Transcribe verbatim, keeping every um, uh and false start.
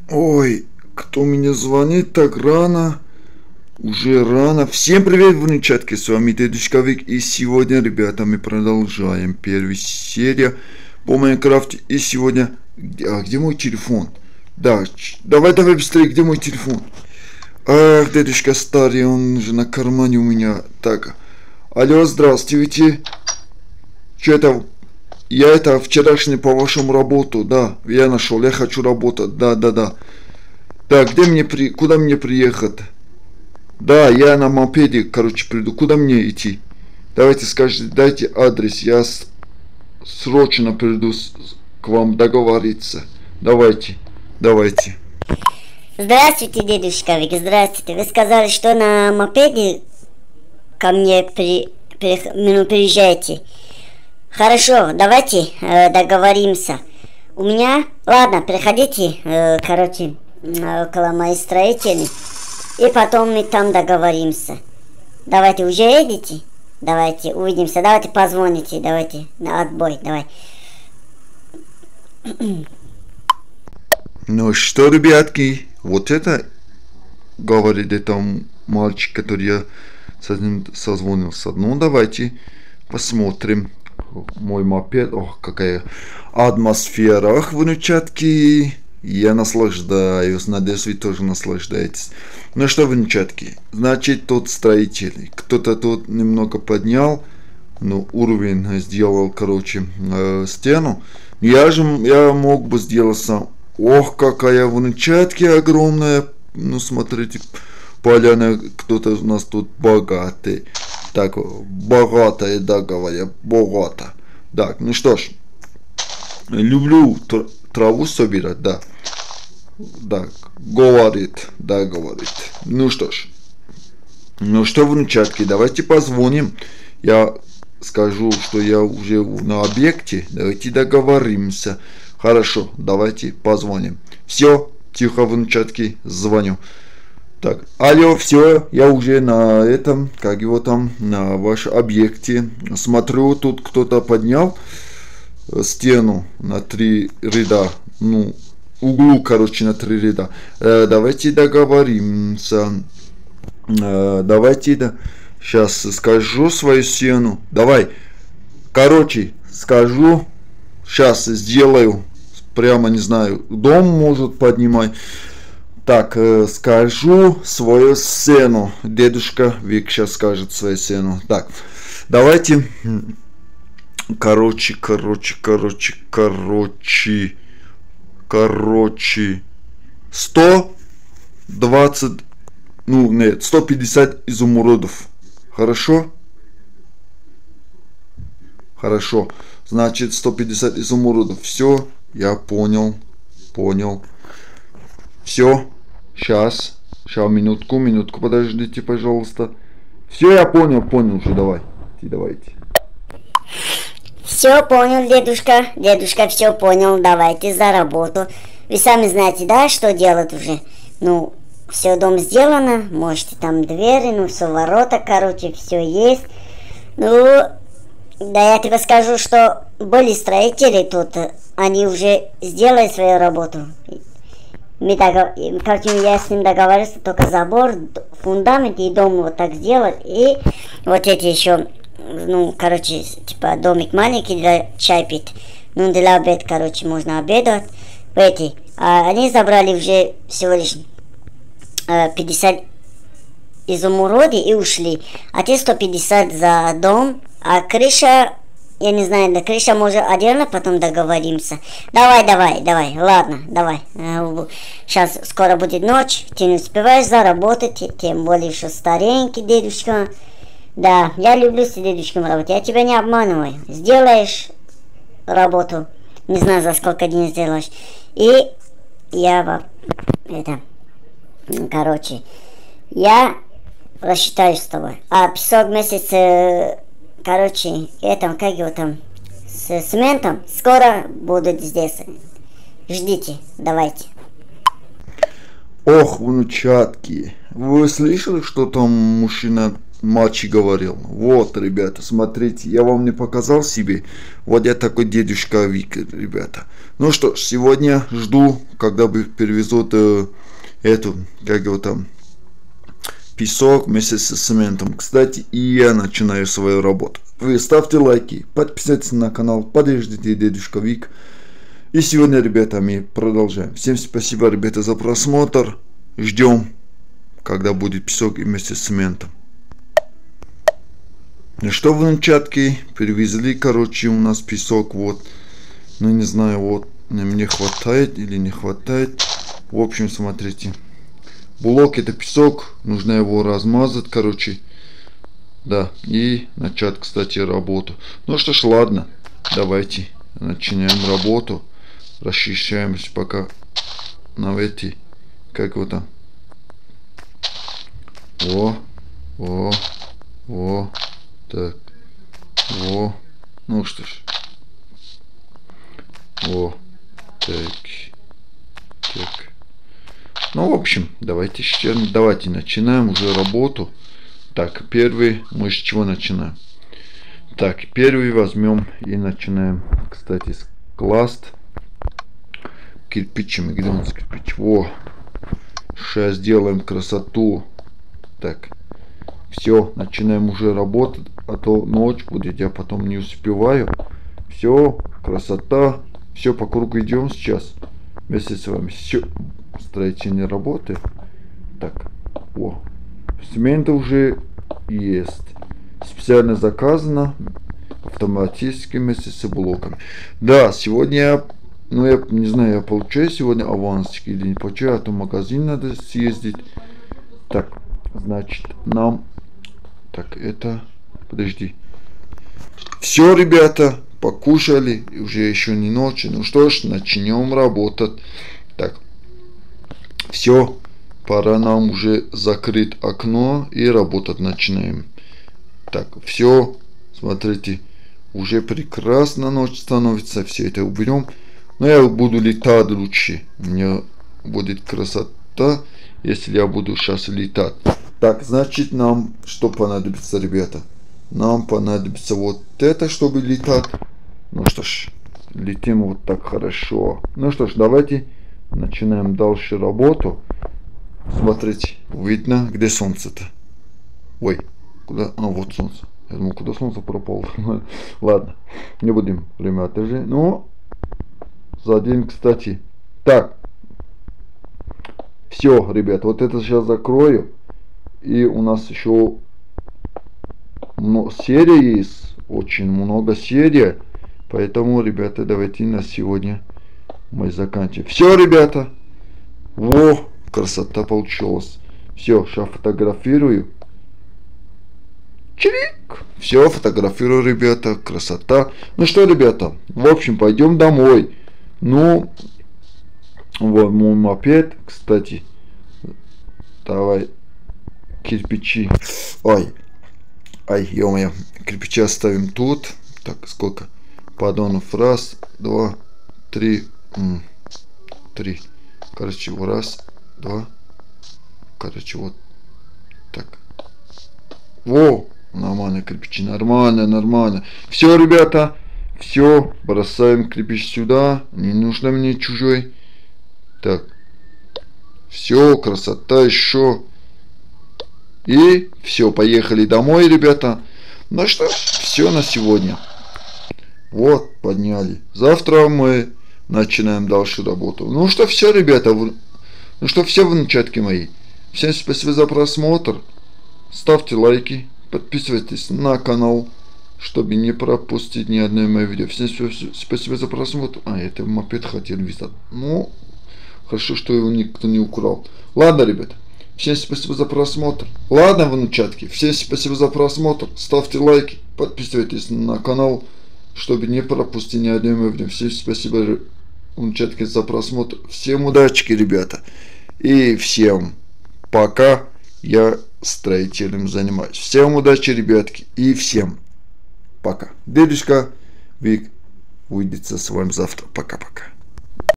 Ой, кто мне звонит так рано? Уже рано. Всем привет, внучатки, с вами Дедушка Вик. И сегодня, ребята, мы продолжаем первую серию по Майнкрафту. И сегодня... А где мой телефон? Да, давай, давай быстрее, где мой телефон? Ах, дедушка старый, он же на кармане у меня. Так, алло, здравствуйте. Что это? Я это вчерашний по вашему работу, да, я нашел, я хочу работать, да, да, да. Так, где мне при... куда мне приехать? Да, я на мопеде, короче, приду. Куда мне идти? Давайте скажите, дайте адрес, я с... срочно приду с... к вам договориться. Давайте, давайте. Здравствуйте, дедушка Вик, здравствуйте. Вы сказали, что на мопеде ко мне при... При... ну, приезжаете. Хорошо, давайте э, договоримся. У меня... Ладно, приходите, э, короче, около моей строительной. И потом мы там договоримся. Давайте, уже едете? Давайте, увидимся. Давайте позвоните. Давайте, на отбой, давай. Ну что, ребятки, вот это, говорит это мальчик, который я с ним созвонился. Ну, давайте посмотрим. Мой мопед, ох, какая атмосфера, ах, внучатки, я наслаждаюсь, надеюсь, вы тоже наслаждаетесь. Ну что, внучатки, значит, тот строитель, кто-то тут немного поднял, ну, уровень сделал, короче, э, стену, я же, я мог бы сделать сам. Ох, какая внучатки огромная, ну, смотрите, поляна, кто-то у нас тут богатый. Так, богатая, да, говоря, богато. Так, ну что ж, люблю траву собирать, да. Так, говорит, да, говорит. Ну что ж, ну что, внучатки, давайте позвоним. Я скажу, что я уже на объекте, давайте договоримся. Хорошо, давайте позвоним. Все, тихо, внучатки, звоню. Так, алло, все, я уже на этом, как его там, на вашем объекте. Смотрю, тут кто-то поднял стену на три ряда, ну, углу, короче, на три ряда. Э, давайте договоримся. Э, давайте, да, сейчас скажу свою стену. Давай, короче, скажу, сейчас сделаю, прямо, не знаю, дом может поднимать. Так, э, скажу свою сцену. Дедушка Вик сейчас скажет свою сцену. Так, давайте. Короче, короче, короче, короче, короче. сто двадцать, ну нет, сто пятьдесят изумрудов. Хорошо? Хорошо. Значит, сто пятьдесят изумрудов. Все, я понял, понял. Все. Сейчас, сейчас, минутку, минутку, подождите, пожалуйста. Все, я понял, понял уже, давай, давайте. Все понял, дедушка, дедушка, все понял, давайте за работу. Вы сами знаете, да, что делать уже? Ну, все, дом сделано, можете там двери, ну, все, ворота, короче, все есть. Ну, да я тебе скажу, что были строители тут, они уже сделали свою работу. Мы так, короче, я с ним договорился, только забор, фундамент и дом вот так сделать. И вот эти еще, ну, короче, типа домик маленький для чай пить. Ну, для обеда, короче, можно обедать. Эти, а они забрали уже всего лишь э, пятьдесят изумруды и ушли. А те сто пятьдесят за дом, а крыша... Я не знаю, да крыша может отдельно, потом договоримся. Давай, давай, давай, ладно, давай. Сейчас скоро будет ночь, ты не успеваешь заработать, тем более, что старенький дедушка. Да, я люблю с дедушком работать, я тебя не обманываю. Сделаешь работу, не знаю, за сколько дней сделаешь. И я, это, короче, я рассчитаюсь с тобой. А пятьсот месяцев... Короче, это, как его там, с цементом, скоро будут здесь. Ждите, давайте. Ох, внучатки, вы слышали, что там мужчина мальчик говорил. Вот, ребята, смотрите, я вам не показал себе. Вот я такой дедушка Вик, ребята. Ну что ж, сегодня жду, когда бы перевезут э, эту, как его там, песок вместе с цементом. Кстати, и я начинаю свою работу. Вы ставьте лайки, подписывайтесь на канал, подождите дедушка Вик. И сегодня, ребята, мы продолжаем. Всем спасибо, ребята, за просмотр. Ждем, когда будет песок вместе с цементом. Ну что, внучатки, перевезли, короче, у нас песок, вот. Ну, не знаю, вот, мне хватает или не хватает. В общем, смотрите. Блок это песок, нужно его размазать, короче. Да, и начать, кстати, работу. Ну что ж, ладно, давайте начинаем работу. Расчищаемся пока на эти, как вот там. Во, во, во, так, во, ну что ж. Во, так, так. Ну, в общем, давайте, давайте начинаем уже работу. Так, первый, мы с чего начинаем? Так, первый возьмем и начинаем, кстати, с класт кирпичами. Где у нас кирпич? Во, сейчас сделаем красоту. Так, все, начинаем уже работать, а то ночь будет, я потом не успеваю. Все, красота, все по кругу идем сейчас вместе с вами. Все. Строительные работы. Так, о, цемента уже есть. Специально заказано автоматически вместе с блоками. Да, сегодня я, ну я не знаю, я получаю сегодня авансик или не получаю, а то в магазин надо съездить. Так, значит, нам, так, это, подожди. Все, ребята, покушали, уже еще не ночь. Ну что ж, начнем работать. Так. Все, пора нам уже закрыть окно и работать начинаем. Так, все, смотрите, уже прекрасно ночь становится, все это уберем. Но я буду летать лучше, у меня будет красота, если я буду сейчас летать. Так, значит, нам что понадобится, ребята? Нам понадобится вот это, чтобы летать. Ну что ж, летим вот так хорошо. Ну что ж, давайте начинаем дальше работу. Смотрите, видно, где солнце-то? Ой, куда? А, вот солнце. Я думал, куда солнце пропало. Ладно, не будем время отложить. Ну, за день, кстати. Так. Все, ребят, вот это сейчас закрою. И у нас еще серия есть. Очень много серий. Поэтому, ребята, давайте на сегодня мы заканчиваем. Все, ребята. Во, красота получилась. Все, сейчас фотографирую. Чирик. Все, фотографирую, ребята. Красота. Ну что, ребята, в общем, пойдем домой. Ну, вот мой мопед, кстати. Давай, кирпичи. Ой, ай, ё-моё. Кирпичи оставим тут. Так, сколько? Поддонов. Раз, два, три. М, три. Короче, раз, два. Короче, вот так. Во, нормально кирпичи, нормально, нормально. Все, ребята, все, бросаем кирпич сюда. Не нужно мне чужой. Так. Все, красота еще. И все, поехали домой, ребята. Ну что ж, все на сегодня. Вот, подняли. Завтра мы начинаем дальше работу. Ну что, все, ребята. Ну что, все, внучатки мои. Всем спасибо за просмотр. Ставьте лайки. Подписывайтесь на канал, чтобы не пропустить ни одно мое видео. Всем спасибо за просмотр. А, это мопед хотел висеть. Ну, хорошо, что его никто не украл. Ладно, ребята. Всем спасибо за просмотр. Ладно, внучатки. Всем спасибо за просмотр. Ставьте лайки. Подписывайтесь на канал, чтобы не пропустить ни одно мое видео. Всем спасибо, внучатки, за просмотр. Всем удачи, ребята. И всем пока. Я строителем занимаюсь. Всем удачи, ребятки. И всем пока. Дедушка Вик увидится с вами завтра. Пока-пока.